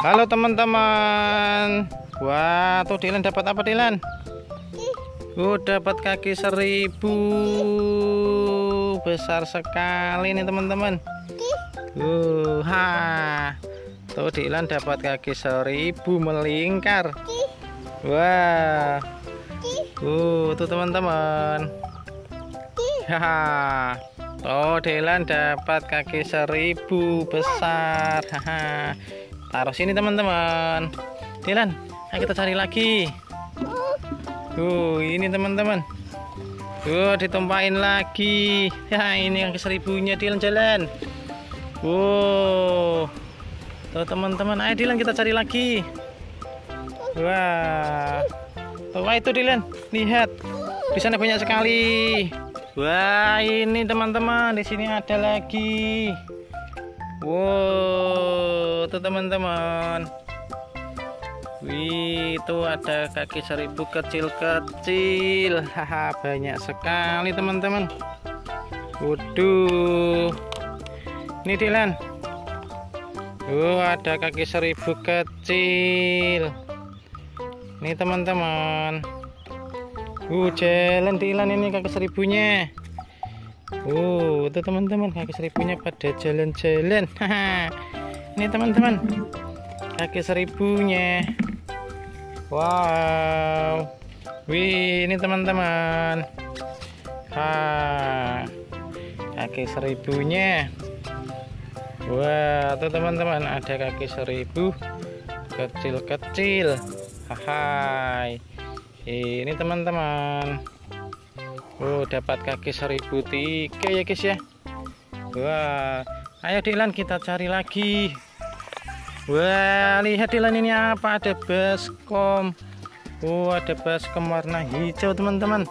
Halo teman-teman. Wah, tuh Dilan dapat apa Dilan? Dapat kaki 1000. Besar sekali nih teman-teman. Tuh Dilan dapat kaki 1000 melingkar. Wah. Tuh teman-teman. Tuh Dilan dapat kaki 1000 besar. Taruh sini teman-teman. Dilan, ayo kita cari lagi. Ini teman-teman. Ditumpahin lagi. Ini kaki 1000-nya Dilan jalan. Tuh teman-teman, ayo Dilan kita cari lagi. Wah. Tuh itu Dilan, lihat. Di sana banyak sekali. Wah, ini teman-teman, di sini ada lagi. Wow, tuh teman-teman. Wih, itu ada kaki 1000 kecil-kecil. Banyak sekali teman-teman. Waduh. Ini Dilan. Ada kaki 1000 kecil. Ini teman-teman. Jalan Dilan ini kaki 1000-nya. Itu teman-teman, kaki 1000-nya pada jalan-jalan. Ini teman-teman, kaki 1000-nya. Wow. Wih, ini teman-teman. Kaki 1000-nya. Wah, tuh teman-teman, ada kaki 1000 kecil-kecil. Ini teman-teman. Dapat kaki 1003 ya guys ya. Wah, ayo Dilan kita cari lagi. Wah, lihat Dilan ini apa? Ada baskom. Ada baskom warna hijau teman-teman.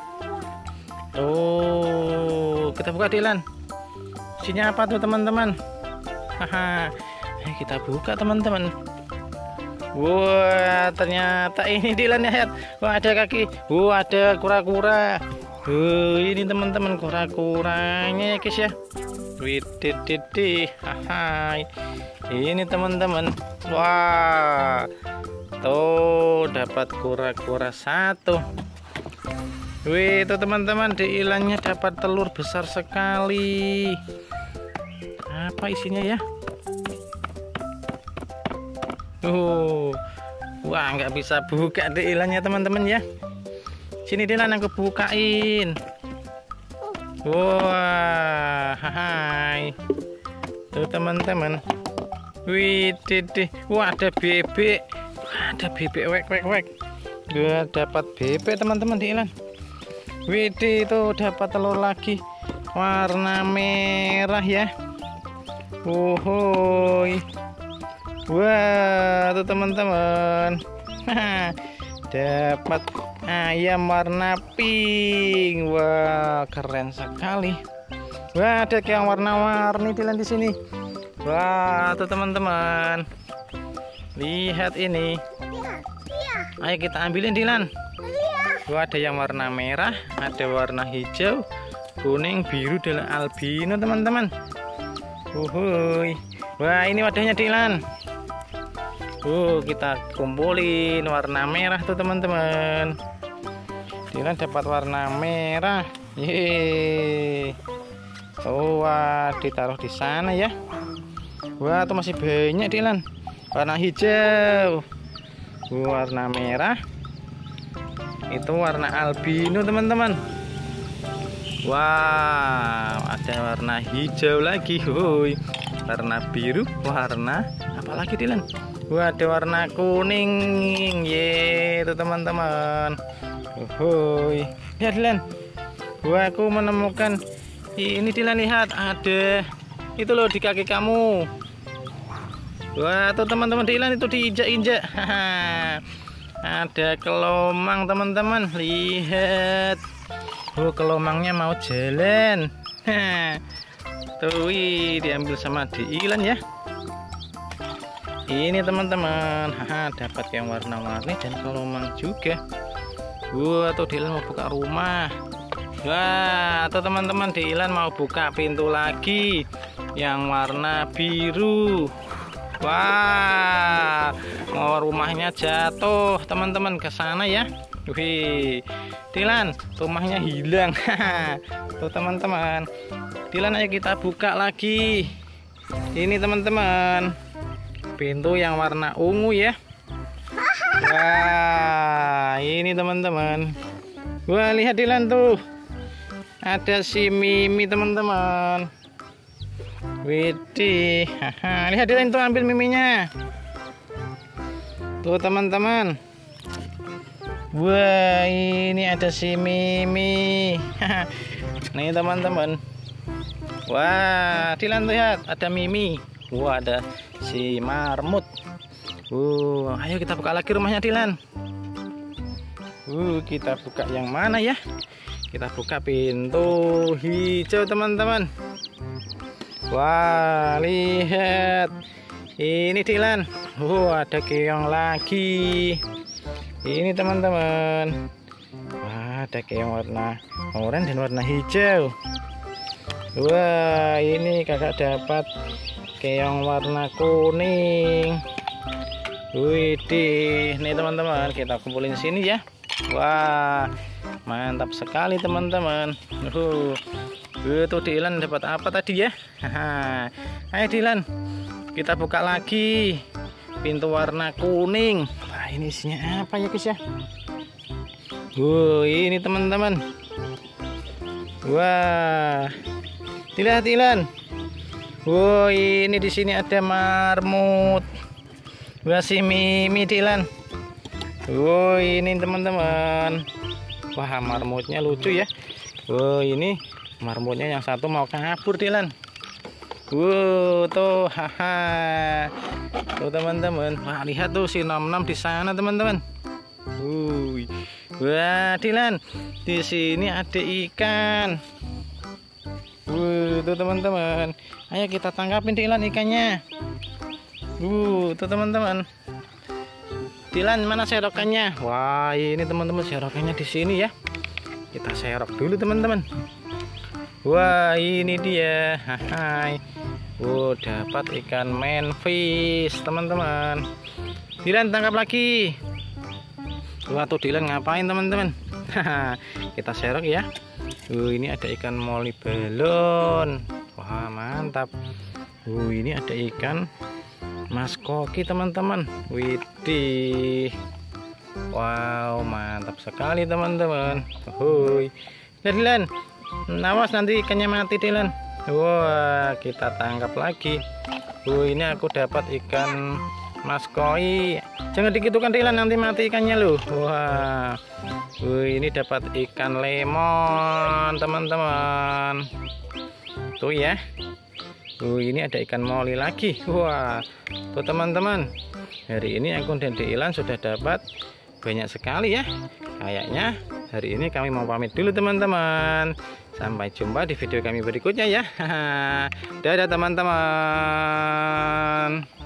Kita buka Dilan. Isinya apa tuh teman-teman? Ayo kita buka teman-teman. Wah, ternyata ini Dilan lihat. Wah, ada kaki. Ada kura-kura. Ini teman-teman kura-kuranya ya guys ya. Ini teman-teman. Wah, tuh dapat kura-kura 1. Itu teman-teman, Dilannya dapat telur besar sekali. Apa isinya ya? Wah, nggak bisa buka Dilannya teman-teman ya. Sini Dilan aku bukain. Wah, tuh teman-teman. Wah, ada bebek. Ada bebek wek. Dapat bebek teman-teman Dilan. Itu dapat telur lagi warna merah ya. Wah, tuh teman-teman. Dapat ayam warna pink. Wah, keren sekali. Wah, ada yang warna-warni Dilan di sini. Wah, tuh teman-teman. Lihat ini. Ayo kita ambilin Dilan. Ada yang warna merah, ada warna hijau, kuning, biru dan albino teman-teman. Wah, ini wadahnya Dilan. Kita kumpulin warna merah tuh teman-teman. Dilan dapat warna merah. Wah, ditaruh di sana ya. Wah, tuh masih banyak Dilan. Warna hijau, warna merah. Itu warna albino teman-teman. Wow, ada warna hijau lagi. Warna biru, warna apa lagi Dilan? Ada warna kuning. Itu teman-teman. Lihat Dilan. Aku menemukan ini Dilan, lihat ada itu loh di kaki kamu. Wah, tuh teman-teman Dilan itu diinjak-injak. Ada kelomang teman-teman. Lihat. Kelomangnya mau jalan. Tuh, diambil sama Dilan ya. Ini teman-teman, dapat yang warna-warni dan kelomang juga. Tuh Dilan mau buka rumah. Wah, tuh teman-teman, Dilan mau buka pintu lagi yang warna biru. Wah, oh, rumahnya jatuh teman-teman ke sana ya. Wih, Dilan, rumahnya hilang. Tuh teman-teman. Dilan, ayo kita buka lagi. Ini teman-teman, pintu yang warna ungu ya. Wah, ini teman-teman. Wah, lihat Dilan tuh. Ada si Mimi teman-teman. Widih, lihat Dilan tuh, ambil miminya. Tuh teman-teman. Wah, ini ada si Mimi. Nih teman-teman. Wah, Dilan lihat, ada Mimi. Wah, ada si marmut. Ayo kita buka lagi rumahnya Dilan. Kita buka yang mana ya? Kita buka pintu hijau teman-teman. Wah, lihat. Ini Dilan. Ada keong lagi. Ini teman-teman. Wah, ada keong warna oranye dan warna hijau. Wah, ini kakak dapat keong warna kuning. Widih, nih teman-teman, kita kumpulin sini ya. Wah, mantap sekali teman-teman. Tuh Dilan dapat apa tadi ya? Ayo Dilan, kita buka lagi pintu warna kuning. Wah, ini isinya apa ya guys ya? Ini teman-teman. Wah, lihat Dilan. Ini di sini ada marmut. Wah, si Mimi Dilan. Ini teman-teman. Wah, marmutnya lucu ya. Ini marmutnya yang satu mau kabur Dilan. Tuh, tuh teman-teman. Wah, lihat tuh si Nom-Nom di sana teman-teman. Wah, Dilan, di sini ada ikan. Tuh teman-teman. Ayo kita tangkapin Dilan ikannya. Tuh teman-teman. Dilan, mana serokannya? Wah, ini teman-teman, serokannya di sini ya. Kita serok dulu teman-teman. Wah, ini dia. Dapat ikan manfish teman-teman. Dilan, tangkap lagi. Tuh Dilan ngapain teman-teman? Kita serok ya. Ini ada ikan moli balon. Wah, mantap. Ini ada ikan mas koki teman-teman. Widih. Wow, mantap sekali teman-teman. Dilan, awas nanti ikannya mati Dilan. Wah, kita tangkap lagi. Ini aku dapat ikan mas koi. Jangan digitukan Dilan, nanti mati ikannya loh. Wah, ini dapat ikan lemon teman-teman. Tuh ya. Ini ada ikan moli lagi. Wah, tuh teman-teman. Hari ini akun Dede Ilan sudah dapat banyak sekali ya. Kayaknya hari ini kami mau pamit dulu teman-teman. Sampai jumpa di video kami berikutnya ya. Dadah teman-teman.